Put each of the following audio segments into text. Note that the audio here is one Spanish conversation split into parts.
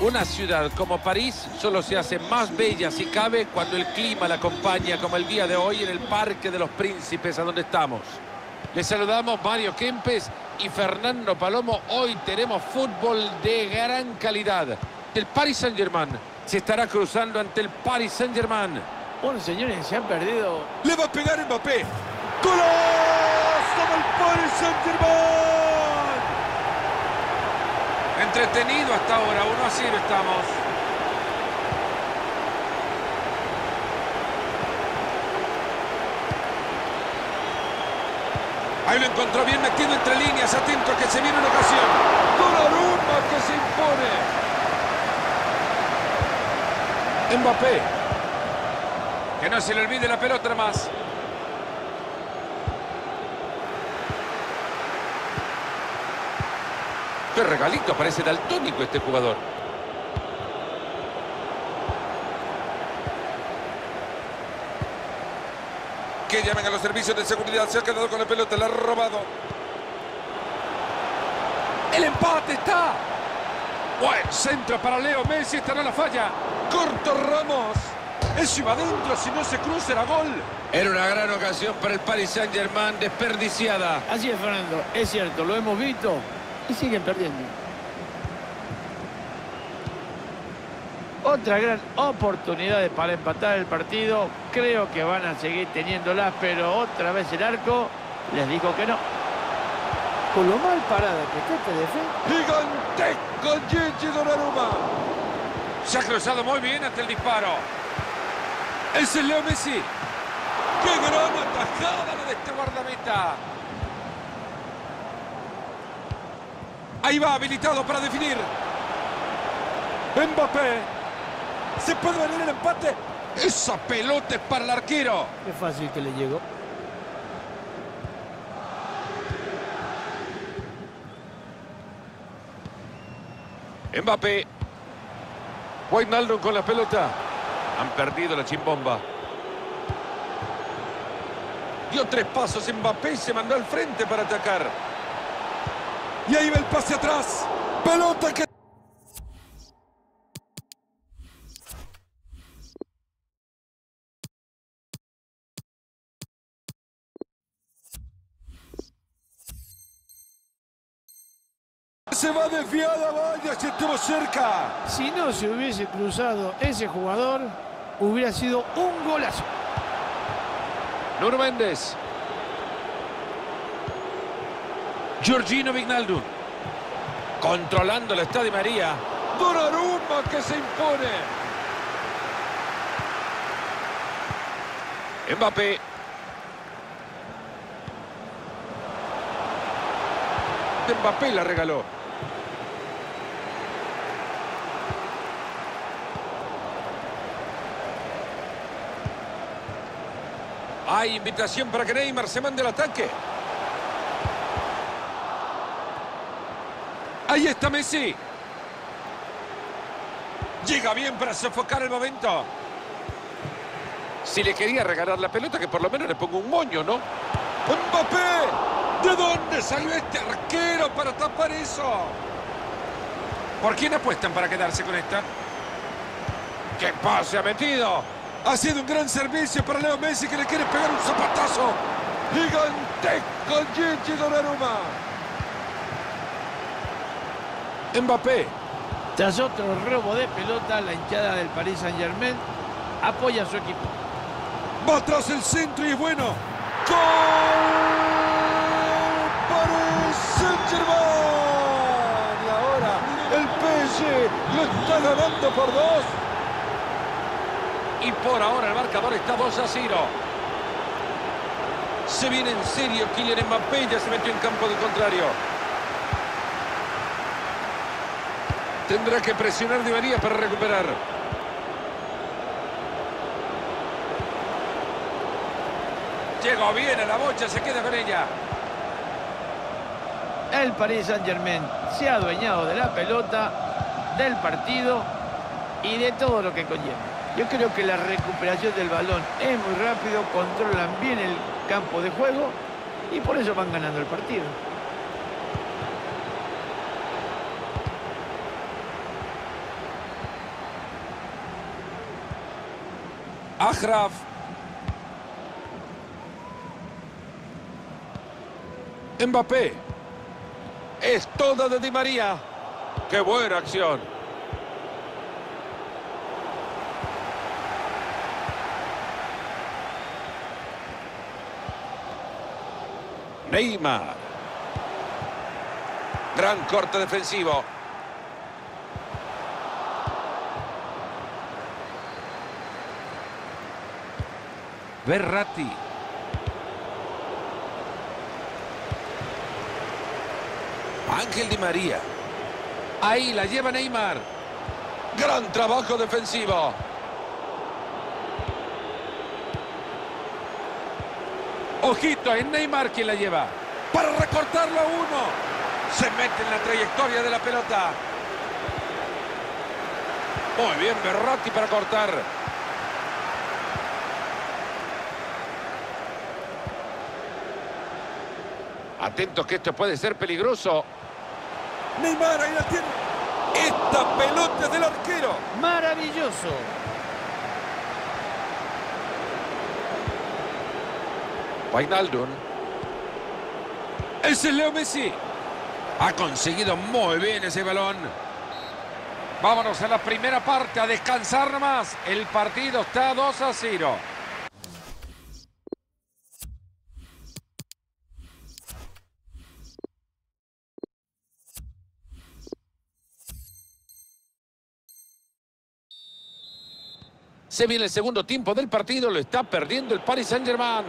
Una ciudad como París solo se hace más bella si cabe cuando el clima la acompaña, como el día de hoy en el Parque de los Príncipes, a donde estamos. Les saludamos Mario Kempes y Fernando Palomo. Hoy tenemos fútbol de gran calidad. El Paris Saint-Germain se estará cruzando ante el Paris Saint-Germain. Bueno, señores, se han perdido. Le va a pegar Mbappé. ¡Golazo del Paris Saint-Germain! Entretenido hasta ahora, 1-0 estamos. Ahí lo encontró bien metido entre líneas, atento a que se viene una ocasión. Donnarumma que se impone. Mbappé. Que no se le olvide la pelota más. Qué regalito, parece daltónico este jugador. Que llamen a los servicios de seguridad. Se ha quedado con la pelota, la ha robado. ¡El empate está! Buen centro para Leo Messi, esta no la falla. Corto Ramos. Eso iba adentro, si no se cruza era gol. Era una gran ocasión para el Paris Saint-Germain, desperdiciada. Así es, Fernando, es cierto, lo hemos visto y siguen perdiendo. Otra gran oportunidad para empatar el partido. Creo que van a seguir teniéndolas, pero otra vez el arco les dijo que no. Con lo mal parada que está este defensa. Gigantesco Gigi Donnarumma. Se ha cruzado muy bien ante el disparo. Es el Leo Messi. ¡Qué gran atajada la de este guardameta! Ahí va, habilitado para definir. Mbappé. ¿Se puede venir el empate? Esa pelota es para el arquero. Qué fácil que le llegó. Mbappé. Wijnaldum con la pelota. Han perdido la chimbomba. Dio 3 pasos Mbappé y se mandó al frente para atacar. Y ahí va el pase atrás. Pelota que... Se va desviada, vaya, si estuvo cerca. Si no se hubiese cruzado ese jugador, hubiera sido un golazo. Nuno Méndez. Georgino Wijnaldum. Controlándola está Di María. Donnarumma que se impone. Mbappé. Mbappé la regaló. Hay invitación para que Neymar se mande al ataque. Ahí está Messi. Llega bien para sofocar el momento. Si le quería regalar la pelota, que por lo menos le ponga un moño, ¿no? ¡Mbappé! ¿De dónde salió este arquero para tapar eso? ¿Por quién apuestan para quedarse con esta? ¡Qué pase ha metido! Ha sido un gran servicio para Leo Messi, que le quiere pegar un zapatazo. Gigantesco Gigi Donnarumma. Mbappé. Tras otro robo de pelota, la hinchada del Paris Saint-Germain apoya a su equipo. Va atrás el centro y es bueno. ¡Gol! ¡Paris Saint-Germain! Y ahora el PSG lo está ganando por 2. Y por ahora el marcador está 2-0. Se viene en serio Kylian Mbappé, ya se metió en campo del contrario. Tendrá que presionar Di María para recuperar. Llegó bien a la bocha, se queda con ella. El Paris Saint-Germain se ha adueñado de la pelota, del partido y de todo lo que conlleva. Yo creo que la recuperación del balón es muy rápido, controlan bien el campo de juego y por eso van ganando el partido. Achraf. Mbappé. Es toda de Di María. ¡Qué buena acción! Neymar. Gran corte defensivo. Verratti. Ángel Di María. Ahí la lleva Neymar. Gran trabajo defensivo. Ojito, es Neymar quien la lleva. Para recortarlo a uno. Se mete en la trayectoria de la pelota. Muy bien, Verratti para cortar. Atentos que esto puede ser peligroso. Neymar, ahí la tiene. Esta pelota es del arquero. Maravilloso. Wijnaldum. Ese es Leo Messi. Ha conseguido muy bien ese balón. Vámonos a la primera parte, a descansar nomás. El partido está 2-0. Se viene el segundo tiempo del partido, lo está perdiendo el Paris Saint-Germain.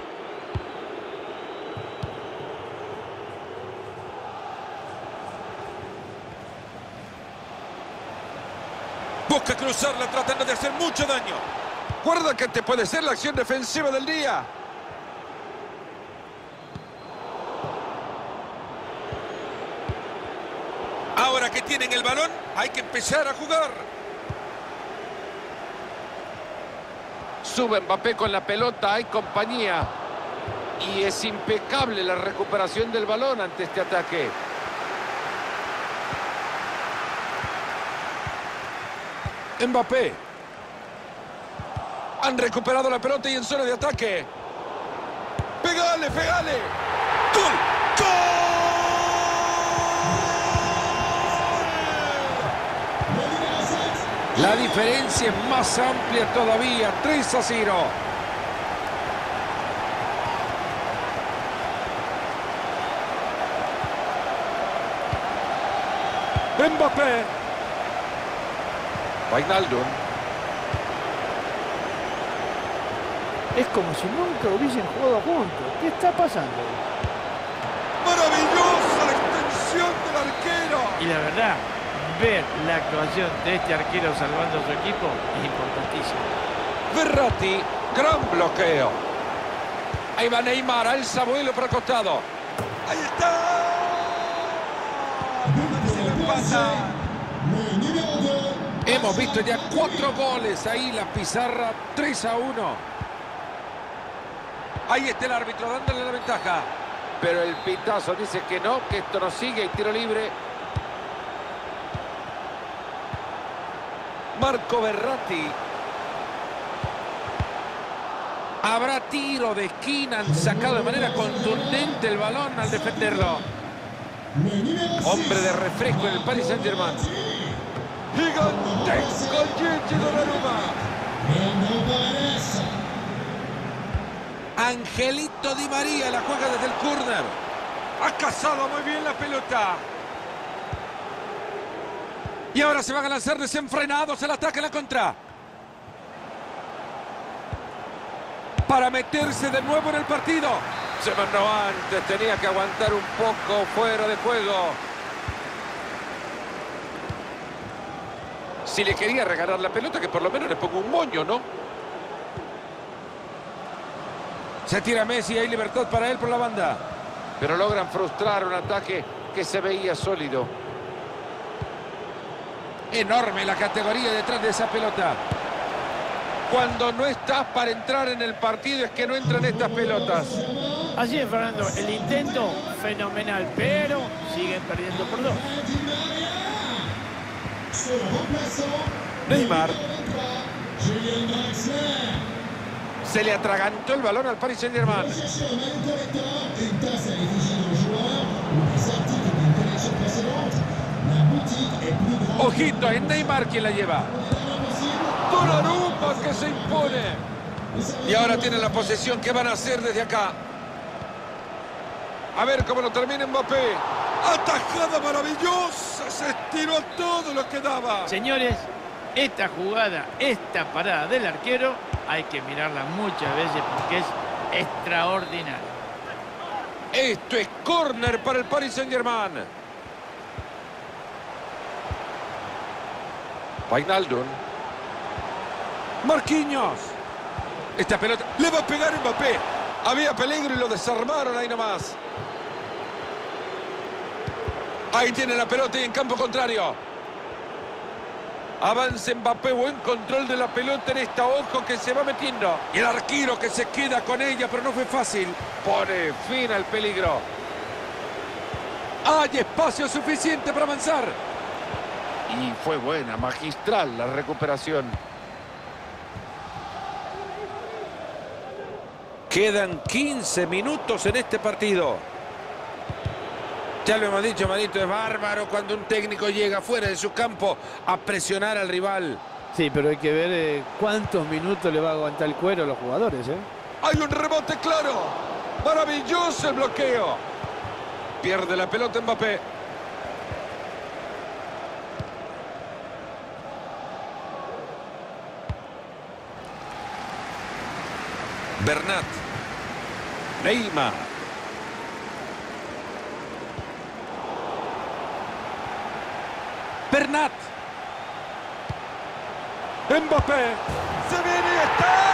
Busca cruzarla tratando de hacer mucho daño. Guarda que te puede ser la acción defensiva del día. Ahora que tienen el balón, hay que empezar a jugar. Sube Mbappé con la pelota, hay compañía. Y es impecable la recuperación del balón ante este ataque. Mbappé. Han recuperado la pelota y en zona de ataque. ¡Pégale, pégale! ¡Gol! ¡Gol! La diferencia es más amplia todavía, 3-0. Mbappé. Wijnaldum. Es como si nunca hubiesen jugado juntos. ¿Qué está pasando? ¡Maravillosa la extensión del arquero! Y la verdad, ver la actuación de este arquero salvando a su equipo es importantísimo. Verratti, gran bloqueo. Ahí va Neymar, alza vuelo por el costado. ¡Ahí está! Se lo pasa. Hemos visto ya 4 goles ahí, la pizarra 3-1. Ahí está el árbitro dándole la ventaja. Pero el pitazo dice que no, que esto no sigue, y tiro libre. Marco Verratti. Habrá tiro de esquina, han sacado de manera contundente el balón al defenderlo. Hombre de refresco en el Paris Saint-Germain. ¡Gigantesco Gigi Donnarumma! Angelito Di María la juega desde el córner. Ha cazado muy bien la pelota. Y ahora se van a lanzar desenfrenados al ataque, a la contra. Para meterse de nuevo en el partido. Se mandó antes, tenía que aguantar un poco fuera de juego. Si le quería regalar la pelota, que por lo menos le ponga un moño, ¿no? Se tira Messi, hay libertad para él por la banda. Pero logran frustrar un ataque que se veía sólido. Enorme la categoría detrás de esa pelota. Cuando no estás para entrar en el partido es que no entran estas pelotas. Así es, Fernando. El intento fenomenal, pero siguen perdiendo por 2. Neymar. Se le atragantó el balón al Paris Saint-Germain. Ojito, es Neymar quien la lleva. Donnarumma que se impone. Y ahora tienen la posesión. ¿Qué van a hacer desde acá? A ver cómo lo termina Mbappé. Atajada maravillosa. Se estiró todo lo que daba. Señores, esta jugada, esta parada del arquero, hay que mirarla muchas veces porque es extraordinaria. Esto es córner para el Paris Saint-Germain. Wijnaldum. Marquinhos. Esta pelota Le va a pegar Mbappé. había peligro y lo desarmaron ahí nomás. Ahí tiene la pelota y en campo contrario. Avanza Mbappé, buen control de la pelota en esta, ojo que se va metiendo. Y el arquero que se queda con ella, pero no fue fácil. Pone fin al peligro. Hay espacio suficiente para avanzar. Y fue buena, magistral la recuperación. Quedan 15 minutos en este partido. Ya lo hemos dicho, Manito, es bárbaro cuando un técnico llega fuera de su campo a presionar al rival. Sí, pero hay que ver cuántos minutos le va a aguantar el cuero a los jugadores, ¿eh? Hay un rebote claro. Maravilloso el bloqueo. Pierde la pelota Mbappé. Bernat. Neymar. Bernat. Mbappé. Se viene y está.